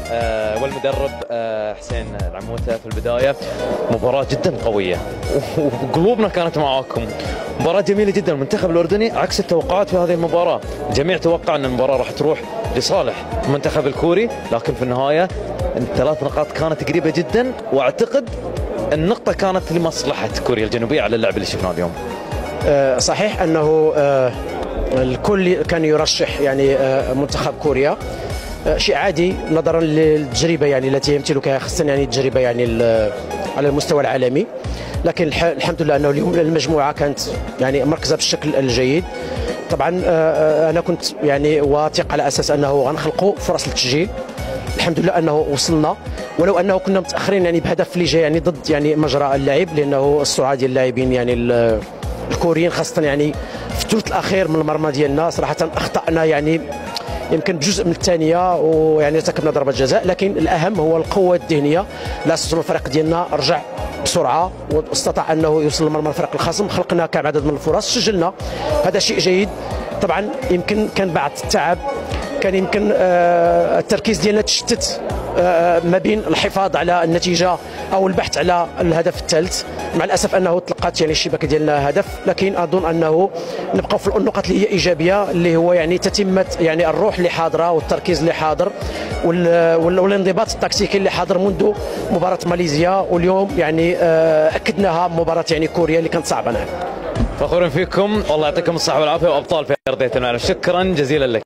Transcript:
والمدرب حسين العموته في البدايه. مباراه جدا قويه وقلوبنا كانت معاكم. مباراه جميله جدا. المنتخب الاردني عكس التوقعات في هذه المباراه. الجميع توقع ان المباراه راح تروح لصالح المنتخب الكوري، لكن في النهايه الثلاث نقاط كانت قريبه جدا، واعتقد النقطه كانت لمصلحه كوريا الجنوبيه على اللعب اللي شفناه اليوم. صحيح انه الكل كان يرشح يعني منتخب كوريا، شيء عادي نظرا للتجربه يعني التي يمتلكها، خاصه يعني التجربه يعني على المستوى العالمي. لكن الحمد لله انه اليوم المجموعه كانت يعني مركزه بالشكل الجيد. طبعا انا كنت يعني واثق على اساس انه غنخلقوا فرص للتسجيل. الحمد لله انه وصلنا، ولو انه كنا متاخرين يعني بهدف اللي جاي يعني ضد يعني مجرى اللعب، لانه السرعه ديال اللاعبين يعني الكوريين خاصه يعني في الثلث الاخير من المرمى ديالنا صراحه اخطانا يعني يمكن بجزء من الثانيه، ويعني ارتكبنا ضربه جزاء. لكن الاهم هو القوه الذهنيه. لا استطاع الفريق ديالنا رجع بسرعه واستطاع انه يوصل لمرمى الفريق الخصم. خلقنا كم عدد من الفرص، سجلنا، هذا شيء جيد. طبعا يمكن كان بعض التعب، كان يمكن التركيز ديالنا تشتت ما بين الحفاظ على النتيجه او البحث على الهدف الثالث. مع الاسف انه تلقات يعني الشبكه ديالنا هدف، لكن اظن انه نبقى في النقط اللي هي ايجابيه، اللي هو يعني تتمه يعني الروح اللي حاضره والتركيز اللي حاضر والانضباط التكتيكي اللي حاضر منذ مباراه ماليزيا، واليوم يعني اكدناها مباراه يعني كوريا اللي كانت صعبه. نعم. فخور فيكم، والله يعطيكم الصحه والعافيه، وابطال في ارضيه الملعب. شكرا جزيلا لك.